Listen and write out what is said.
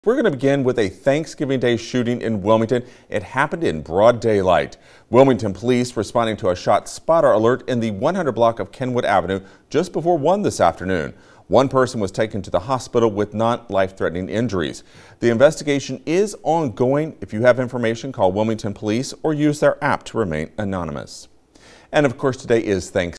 We're going to begin with a Thanksgiving Day shooting in Wilmington. It happened in broad daylight. Wilmington police responding to a shot spotter alert in the 100 block of Kenwood Avenue just before 1 this afternoon. One person was taken to the hospital with non-life-threatening injuries. The investigation is ongoing. If you have information, call Wilmington Police or use their app to remain anonymous. And of course, today is Thanksgiving.